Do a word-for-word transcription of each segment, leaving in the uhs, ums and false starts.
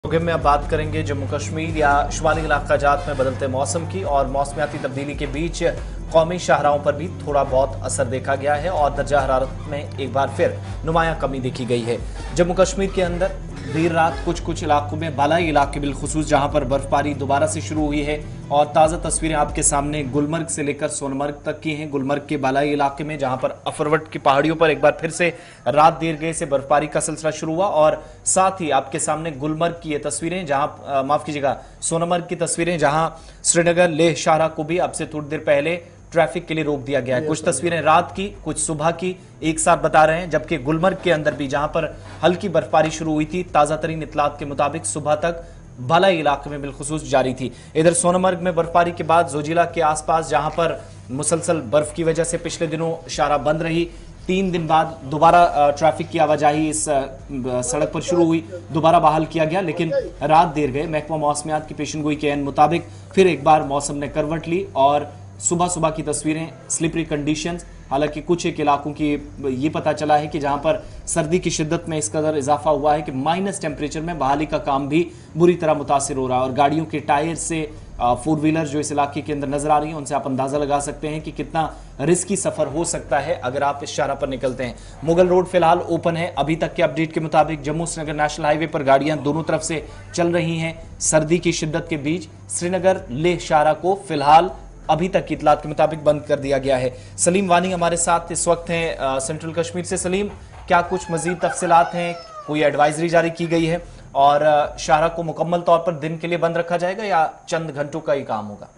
Programme में अब बात करेंगे जम्मू कश्मीर या शुमाली इलाका जात में बदलते मौसम की और मौसमियाती तब्दीली के बीच कौमी शाहराहों पर भी थोड़ा बहुत असर देखा गया है और दर्जा हरारत में एक बार फिर नुमाया कमी देखी गई है। जम्मू कश्मीर के अंदर देर रात कुछ कुछ इलाकों में बालाई इलाके बिलखुसूस जहां पर बर्फबारी दोबारा से शुरू हुई है और ताज़ा तस्वीरें आपके सामने गुलमर्ग से लेकर सोनमर्ग तक की हैं। गुलमर्ग के बालाई इलाके में जहां पर अफरवट की पहाड़ियों पर एक बार फिर से रात देर गए से बर्फबारी का सिलसिला शुरू हुआ और साथ ही आपके सामने गुलमर्ग की ये तस्वीरें जहां माफ कीजिएगा सोनमर्ग की तस्वीरें जहां श्रीनगर लेह शाहरा को भी अब से थोड़ी देर पहले ट्रैफिक के लिए रोक दिया गया है। कुछ तस्वीरें रात की कुछ सुबह की एक साथ बता रहे हैं, जबकि गुलमर्ग के अंदर भी जहां पर हल्की बर्फबारी शुरू हुई थी ताजा तरीन इत्तलात के मुताबिक सुबह तक बालाई इलाके में बिलखुसूस जारी थी। इधर सोनमर्ग में बर्फबारी के बाद जोजिला के आसपास जहां पर मुसलसल बर्फ की वजह से पिछले दिनों शाहरा बंद रही, तीन दिन बाद दोबारा ट्रैफिक की आवाजाही इस सड़क पर शुरू हुई, दोबारा बहाल किया गया, लेकिन रात देर गए महकमा मौसमियात की पेशनगोई के एन मुताबिक फिर एक बार मौसम ने करवट ली और सुबह सुबह की तस्वीरें स्लिपरी कंडीशंस। हालांकि कुछ एक इलाकों की ये पता चला है कि जहां पर सर्दी की शिद्दत में इस कदर इजाफा हुआ है कि माइनस टेम्परेचर में बहाली का काम भी बुरी तरह मुतासिर हो रहा है और गाड़ियों के टायर से फोर व्हीलर जो इस इलाके के अंदर नजर आ रही हैं उनसे आप अंदाजा लगा सकते हैं कि कितना रिस्की सफर हो सकता है अगर आप इस शाहरा पर निकलते हैं। मुगल रोड फिलहाल ओपन है। अभी तक के अपडेट के मुताबिक जम्मू श्रीनगर नेशनल हाईवे पर गाड़ियां दोनों तरफ से चल रही हैं। सर्दी की शिद्दत के बीच श्रीनगर लेह शाहरा को फिलहाल अभी तक की इतलात के मुताबिक बंद कर दिया गया है। सलीम वानी हमारे साथ इस वक्त हैं सेंट्रल कश्मीर से। सलीम, क्या कुछ मजीद तफसीलात हैं? कोई एडवाइजरी जारी की गई है और शाहरा को मुकम्मल तौर पर दिन के लिए बंद रखा जाएगा या चंद घंटों का ही काम होगा?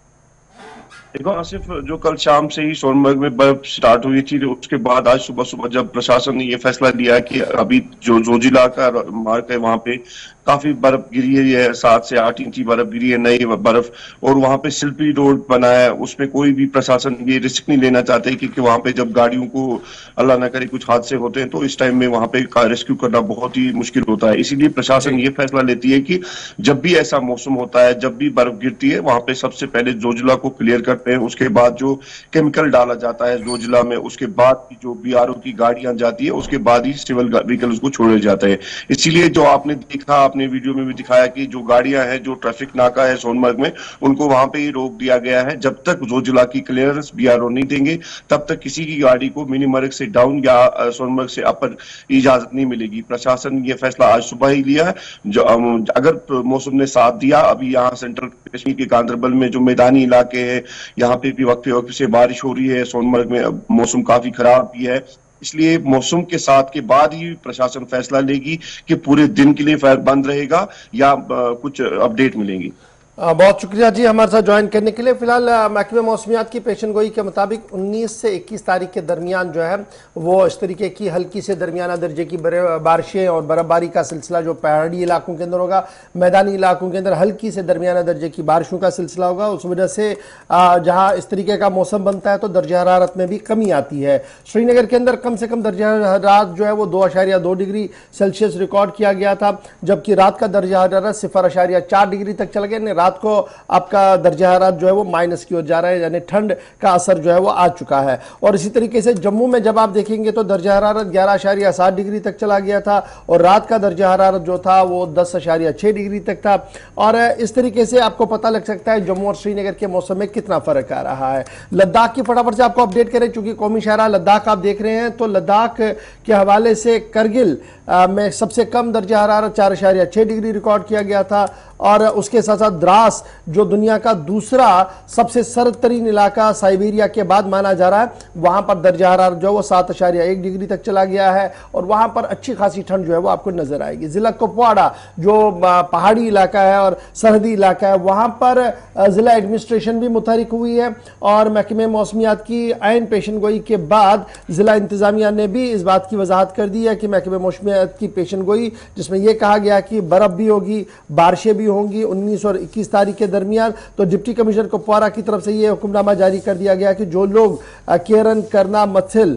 देखो आसिफ, जो कल शाम से ही सोनमर्ग में बर्फ स्टार्ट हुई थी, उसके बाद आज सुबह सुबह जब प्रशासन ने ये फैसला लिया कि अभी जो जोजिला का मार्ग है वहां पे काफी बर्फ गिरी है, सात से आठ इंची बर्फ गिरी है, नई बर्फ, और वहां पे स्लिपरी रोड बना है, उसमें कोई भी प्रशासन ये रिस्क नहीं लेना चाहते क्योंकि वहां पे जब गाड़ियों को अल्लाह न करे कुछ हादसे होते हैं तो इस टाइम में वहां पे रेस्क्यू करना बहुत ही मुश्किल होता है। इसीलिए प्रशासन ये फैसला लेती है कि जब भी ऐसा मौसम होता है, जब भी बर्फ गिरती है, वहां पे सबसे पहले जोजिला को क्लियर करते हैं, उसके बाद जो केमिकल डाला जाता है जोजिला में, उसके बाद जो बीआरओ की गाड़ियां जाती है, उसके बाद ही सिविल व्हीकल उसको छोड़े जाते हैं। इसीलिए जो आपने देखा, आपने वीडियो में भी दिखाया कि जो गाड़ियां हैं, जो ट्रैफिक नाका है सोनमर्ग में, उनको वहां पे ही रोक दिया गया है। जब तक जोजिला की क्लियरेंस बीआरओ नहीं देंगे तब तक किसी की गाड़ी को मिनीमर्ग से डाउन या सोनमर्ग से अपर इजाजत नहीं मिलेगी। प्रशासन ने यह फैसला आज सुबह ही लिया है। जो अगर मौसम ने साथ दिया, अभी यहाँ सेंट्रल कश्मीर के गांदरबल में जो मैदानी इलाके हैं यहाँ पे भी वक्त वक्त से बारिश हो रही है। सोनमर्ग में मौसम काफी खराब भी है, इसलिए मौसम के साथ के बाद ही प्रशासन फैसला लेगी कि पूरे दिन के लिए बंद रहेगा या कुछ अपडेट मिलेंगी। बहुत शुक्रिया जी हमारे साथ ज्वाइन करने के लिए। फिलहाल महकमे मौसमियात की पेशनगोई के मुताबिक उन्नीस से इक्कीस तारीख के दरमियान जो है वो इस तरीके की हल्की से दरमियाना दर्जे की बारिशें और बर्फबारी का सिलसिला जो पहाड़ी इलाकों के अंदर होगा, मैदानी इलाकों के अंदर हल्की से दरमियाना दर्जे की बारिशों का सिलसिला होगा। उस वजह से जहाँ इस तरीके का मौसम बनता है तो दर्जा हरारत में भी कमी आती है। श्रीनगर के अंदर कम से कम दर्जा हरारत जो है वो दो अशारिया दो डिग्री सेल्सियस रिकॉर्ड किया गया था, जबकि रात का दर्जा हरारत सिफर अशारिया चार डिग्री तक चला गया। रात को आपका दर्जा हरारत जो है वो माइनस की ओर जा रहा है, यानी ठंड का असर जो है वो आ चुका है। और इसी तरीके से जम्मू में जब आप देखेंगे तो दर्जा हरारत ग्यारह अशारिया सात डिग्री तक चला गया था और रात का दर्जा हरारत जो था वो दस अशारिया छः डिग्री तक था। और इस तरीके से आपको पता लग सकता है जम्मू और श्रीनगर के मौसम में कितना फर्क आ रहा है। लद्दाख की फटाफट से आपको अपडेट करें, चूंकि कौमी शाहरा लद्दाख आप देख रहे हैं तो लद्दाख के हवाले से करगिल में सबसे कम दर्जा हरारत चार अशारिया छः डिग्री रिकॉर्ड किया गया था और उसके साथ साथ द्रास जो दुनिया का दूसरा सबसे सर्द तरीन इलाका साइबेरिया के बाद माना जा रहा है, वहां पर दर्जा हरारत जो है वो सात अशारिया एक डिग्री तक चला गया है और वहां पर अच्छी खासी ठंड जो है वो आपको नजर आएगी। जिला कुपवाड़ा जो पहाड़ी इलाका है और सरहदी इलाका है, वहां पर जिला एडमिनिस्ट्रेशन भी मुतहरिक हुई है और महकमे मौसमियात की आइन पेशनगोई के बाद जिला इंतजामिया ने भी इस बात की वजाहत कर दी है कि महकमे मौसमियात की पेशनगोई जिसमें यह कहा गया कि बर्फ भी होगी, बारिशें भी होंगी उन्नीस और इक्कीस तारीख के दरमियान। तो डिप्टी कमिश्नर कुपवाड़ा की तरफ से यह हुक्मनामा जारी कर दिया गया कि जो लोग केरन, करना, मथिल,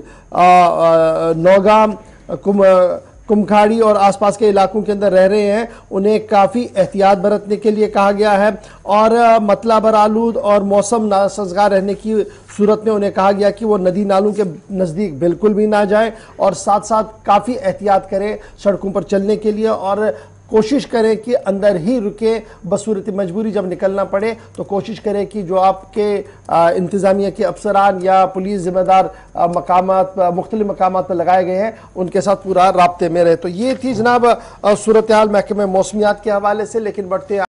नौगाम, कुम कुमखाड़ी और आसपास के इलाकों के अंदर रह रहे हैं उन्हें काफ़ी एहतियात बरतने के लिए कहा गया है और मतला बरालूद और मौसम नासाजगार रहने की सूरत में उन्हें कहा गया कि वो नदी नालों के नज़दीक बिल्कुल भी ना जाए और साथ साथ काफ़ी एहतियात करें सड़कों पर चलने के लिए और कोशिश करें कि अंदर ही रुके, बसूरत मजबूरी जब निकलना पड़े तो कोशिश करें कि जो आपके इंतज़ामिया के अफसरान या पुलिस जिम्मेदार मकामात मुख्तलिफ मकामात पर लगाए गए हैं उनके साथ पूरा राब्ते में रहे। तो ये थी जनाब सूरत हाल महकमे मौसमियात के हवाले से। लेकिन बढ़ते